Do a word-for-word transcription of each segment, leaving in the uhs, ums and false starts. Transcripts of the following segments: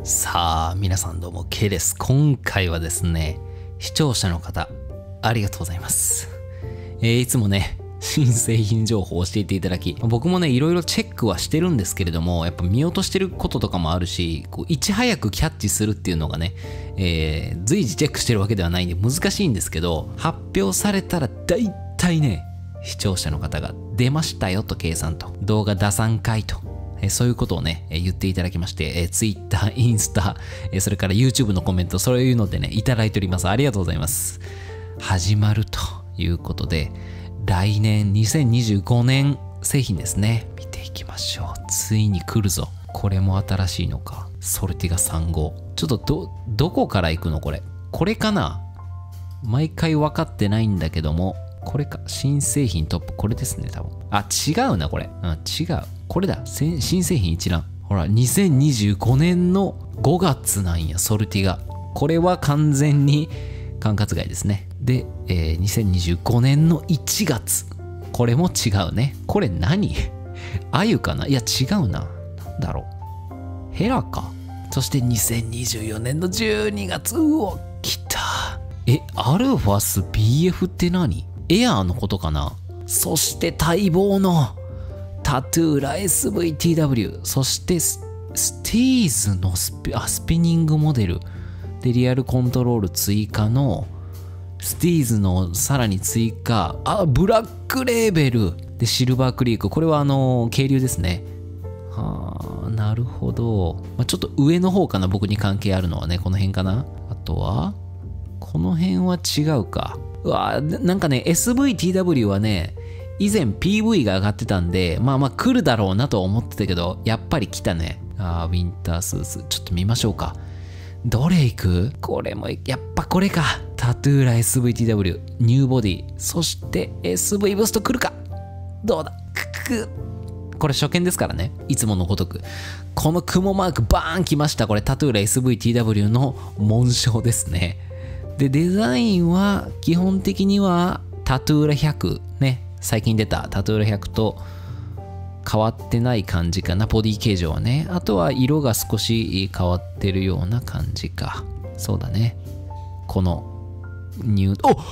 さあ皆さんどうも K です。今回はですね、視聴者の方ありがとうございます。えー、いつもね新製品情報を教えていただき、僕もねいろいろチェックはしてるんですけれども、やっぱ見落としてることとかもあるし、こういち早くキャッチするっていうのがね、えー、随時チェックしてるわけではないんで難しいんですけど、発表されたら大体ね視聴者の方が出ましたよと、K さんと動画出さんかいと、えー、そういうことをね、えー、言っていただきまして、えー、Twitter、インスタ、えー、それから YouTube のコメント、そういうのでねいただいております。ありがとうございます。始まるということで、来年にせんにじゅうごねん製品ですね、見ていきましょう。ついに来るぞ。これも新しいのか。ソルティガさん号。ちょっとどどこから行くのこれ。これかな、毎回分かってないんだけども、これか。新製品トップ、これですね多分。あ、違うなこれ。うん、違う。これだ。新製品一覧。ほら、にせんにじゅうごねんのごがつなんや、ソルティガ。これは完全に管轄外ですね。で、えー、にせんにじゅうごねんのいちがつ。これも違うね。これ何アユかな、いや違うな。なんだろう。ヘラか。そしてにせんにじゅうよねんのじゅうにがつ。うわ、来た。え、アルファス ビーエフ って何？エアーのことかな。そして待望のタトゥーラ エスブイティーダブリュー。そしてス、スティーズのスピ、あ、スピニングモデル。で、リアルコントロール追加のスティーズのさらに追加。あ、ブラックレーベル。で、シルバークリーク。これはあの、渓流ですね。はあ、なるほど。まあ、ちょっと上の方かな、僕に関係あるのはね。この辺かな。あとは、この辺は違うか。うわ、なんかね、エスブイティーダブリュー はね、以前 ピーブイ が上がってたんで、まあまあ来るだろうなとは思ってたけど、やっぱり来たね。あー、ウィンタースーツ。ちょっと見ましょうか。どれ行く？これも、やっぱこれか。タトゥーラ エスブイティーダブリュー、ニューボディ、そして エスブイ ブースト来るか。どうだ？くく。これ初見ですからね。いつものごとく。この雲マークバーン来ました。これタトゥーラ エスブイティーダブリュー の紋章ですね。で、デザインは基本的にはタトゥーラひゃくね。最近出たタトゥーラひゃくと変わってない感じかな。ボディ形状はね。あとは色が少し変わってるような感じか。そうだね。このニュー、おっ、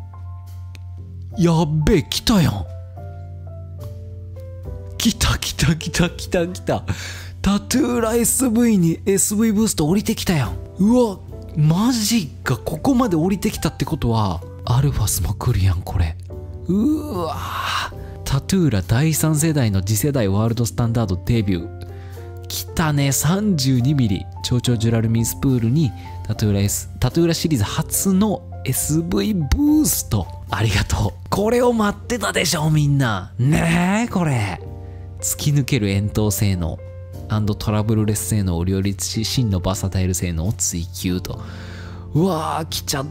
やっべえ、来たやん。来た来た来た来た来た。タトゥーラ エスブイ に エスブイ ブースト降りてきたやん。うわ、マジか。ここまで降りてきたってことはアルファスも来るやんこれ。うわ、タトゥーラだいさん世代の次世代ワールドスタンダードデビュー。来たね。 さんじゅうにミリ 超長ジュラルミンスプールにタトゥーラ S、 タトゥーラシリーズ初の エスブイ ブースト。ありがとう。これを待ってたでしょみんな。ねえ、これ突き抜ける円筒性能&トラブルレス性能を両立し、真のバーサタイル性能を追求と。うわー、来ちゃった。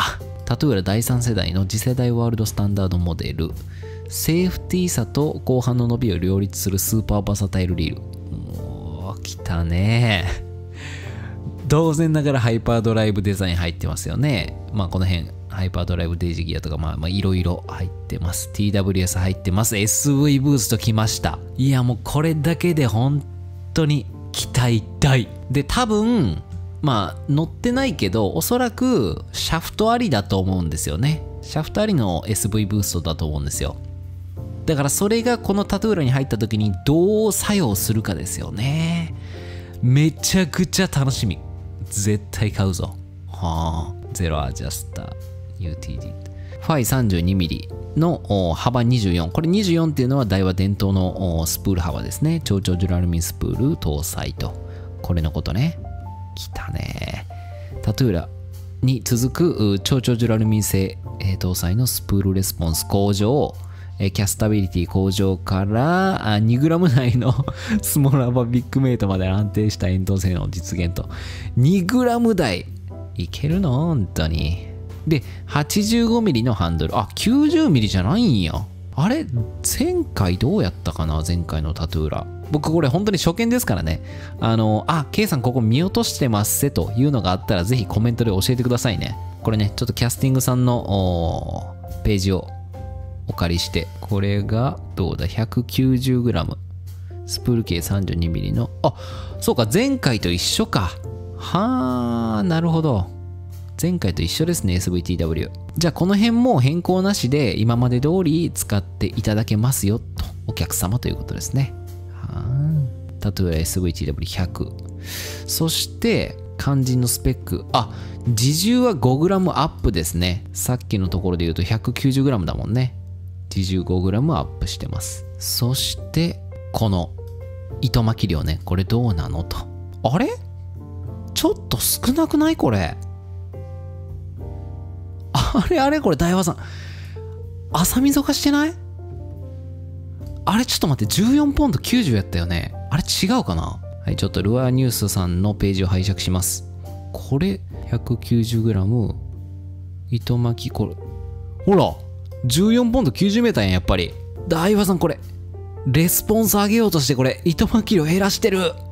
タトゥーラだいさん世代の次世代ワールドスタンダードモデル。セーフティーさと後半の伸びを両立するスーパーバーサタイルリール。おー、来たね。当然ながらハイパードライブデザイン入ってますよね。まあこの辺ハイパードライブデイジギアとか、まあまあいろいろ入ってます。 ティーダブリューエス 入ってます。 エスブイ ブースト来ました。いやもうこれだけで本当に期待大で、多分まあ乗ってないけどおそらくシャフトありだと思うんですよね。シャフトありの エスブイ ブーストだと思うんですよ。だからそれがこのタトゥーラに入った時にどう作用するかですよね。めちゃくちゃ楽しみ。絶対買うぞ。はあ。ゼロアジャスター ユーティーディー。ファイさんじゅうにミリ の幅にじゅうよん。これにじゅうよんっていうのはダイワ伝統のスプール幅ですね。超長ジュラルミンスプール搭載と。これのことね。来たね。タトゥーラに続く超長ジュラルミン製搭載のスプールレスポンス向上。キャスタビリティ向上からにグラム内のスモラバビッグメイトまで安定した円筒性能を実現と。にグラム台いけるの本当に。で はちじゅうごミリ のハンドル。あ、きゅうじゅうミリ じゃないんや。あれ前回どうやったかな。前回のタトゥーラ僕これ本当に初見ですからね。あのあ K さんここ見落としてますせというのがあったらぜひコメントで教えてくださいね。これねちょっとキャスティングさんのページをお借りして、これがどうだ ひゃくきゅうじゅうグラムスプール径 さんじゅうにミリ の、あ、そうか、前回と一緒か。はあ、なるほど。前回と一緒ですね、エスブイティーダブリュー。じゃあこの辺も変更なしで今まで通り使っていただけますよと、お客様ということですね。はあ、例えば エスブイティーダブリューひゃく。そして肝心のスペック。あ、自重は ごグラム アップですね。さっきのところで言うと ひゃくきゅうじゅうグラム だもんね。自重 ごグラム アップしてます。そしてこの糸巻き量ね、これどうなのと。あれちょっと少なくないこれ。あれあれこれ大和さん浅溝化してない？あれちょっと待って、じゅうよんポンドきゅうじゅうやったよね。あれ違うかな。はい、ちょっとルアーニュースさんのページを拝借します。これ ひゃくきゅうじゅうグラム 糸巻き、これほらじゅうよんポンドきゅうじゅうメーターやん。やっぱり大和さんこれレスポンス上げようとしてこれ糸巻き量減らしてる。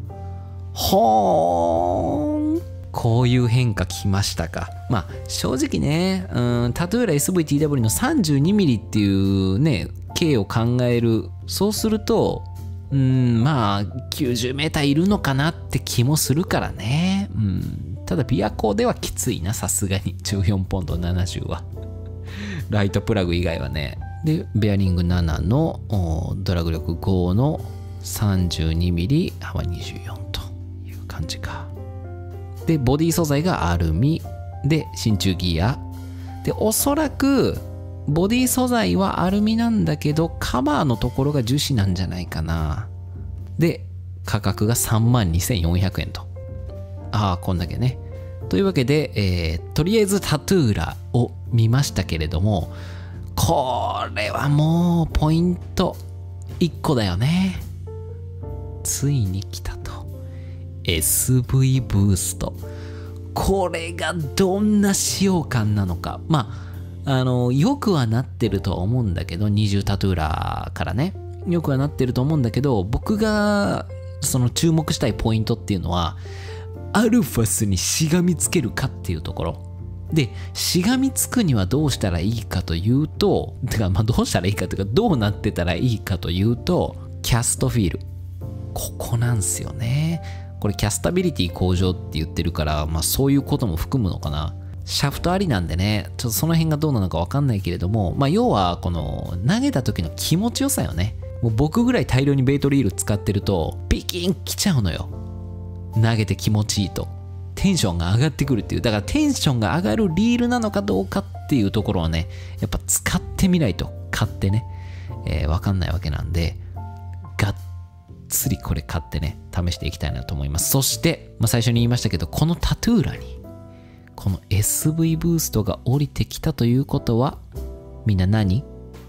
ほーん、こういう変化きましたか。まあ正直ね、うん、例えば エスブイティーダブリュー の さんじゅうにミリ っていうね径を考える。そうするとうん、まあきゅうじゅうメーターいるのかなって気もするからね。うん、ただ琵琶湖ではきついな、さすがにじゅうよんポンドななじゅうはライトプラグ以外はね。でベアリングななのドラグ力ごの さんじゅうにミリ 幅にじゅうよんという感じか。でボディ素材がアルミで真鍮ギアで、おそらくボディ素材はアルミなんだけどカバーのところが樹脂なんじゃないかな。で価格が さんまんにせんよんひゃくえんと。ああこんだけね。というわけで、えー、とりあえずタトゥーラを見ましたけれども、これはもうポイントいっこだよね。ついに来たと エスブイ ブースト。これがどんな使用感なのか。まああのよくはなってるとは思うんだけど、二重タトゥーラーからねよくはなってると思うんだけど、僕がその注目したいポイントっていうのはアルファスにしがみつけるかっていうところで、しがみつくにはどうしたらいいかというと、てかまあどうしたらいいかというかどうなってたらいいかというと、キャストフィール、ここなんすよね。これキャスタビリティ向上って言ってるから、まあそういうことも含むのかな。シャフトありなんでね、ちょっとその辺がどうなのかわかんないけれども、まあ要はこの投げた時の気持ちよさよね。もう僕ぐらい大量にベイトリール使ってるとピキン来ちゃうのよ。投げて気持ちいいとテンションが上がってくるっていう。だからテンションが上がるリールなのかどうかっていうところをね、やっぱ使ってみないと買ってね、えー、わかんないわけなんで、がっつりこれ買ってね試していきたいなと思います。そして、まあ、最初に言いましたけど、このタトゥーラにこの エスブイ ブーストが降りてきたということは、みんな何？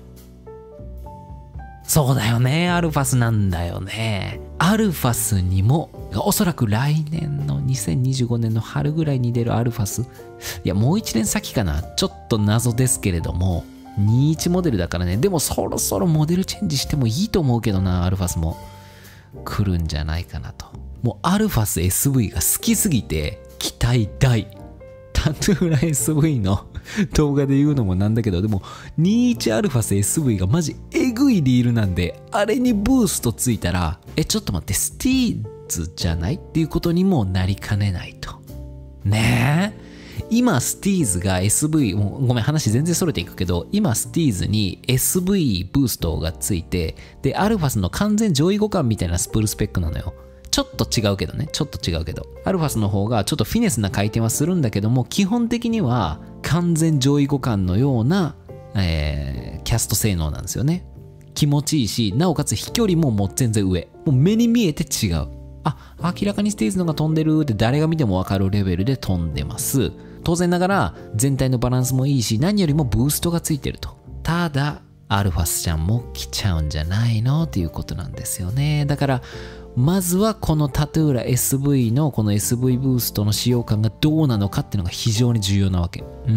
そうだよね、アルファスなんだよね。アルファスにもおそらく来年のにせんにじゅうごねんの春ぐらいに出るアルファス、いやもういちねん先かな、ちょっと謎ですけれどもにじゅういちモデルだからね。でもそろそろモデルチェンジしてもいいと思うけどな。アルファスも来るんじゃないかなと。もうアルファス エスブイ が好きすぎて期待大。タトゥーラ エスブイ の動画で言うのもなんだけど、でもにじゅういちアルファス エスブイ がマジエグいリールなんで、あれにブーストついたら、えちょっと待って、スティーズじゃないっていうことにもなりかねないと。ねえ、今スティーズが エスブイ、もうごめん話全然それていくけど、今スティーズに エスブイ ブーストがついて、でアルファスの完全上位互換みたいなスプールスペックなのよ。ちょっと違うけどね、ちょっと違うけど、アルファスの方がちょっとフィネスな回転はするんだけども、基本的には完全上位互換のような、えー、キャスト性能なんですよね。気持ちいいし、なおかつ飛距離ももう全然上、もう目に見えて違う。あ、明らかにスティーズのが飛んでるって誰が見ても分かるレベルで飛んでます。当然ながら全体のバランスもいいし、何よりもブーストがついてると。ただアルファスちゃんも来ちゃうんじゃないのっていうことなんですよね。だからまずはこのタトゥーラ エスブイ のこの エスブイ ブーストの使用感がどうなのかっていうのが非常に重要なわけ。うん。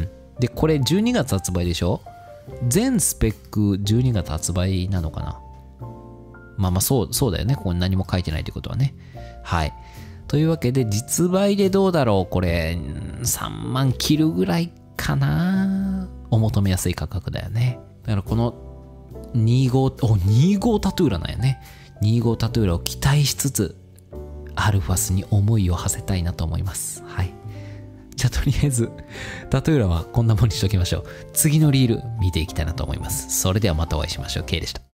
で、これじゅうにがつ発売でしょ？全スペックじゅうにがつ発売なのかな？まあまあそう、そうだよね。ここに何も書いてないってことはね。はい。というわけで実売でどうだろう？これさんまん切るぐらいかな？お求めやすい価格だよね。だからこのにじゅうご、お、にじゅうごタトゥーラなんやね。 にじゅうごタトゥーラを期待しつつ、アルファスに思いを馳せたいなと思います。はい。じゃあとりあえず、タトゥーラはこんなもんにしときましょう。次のリール見ていきたいなと思います。それではまたお会いしましょう。K でした。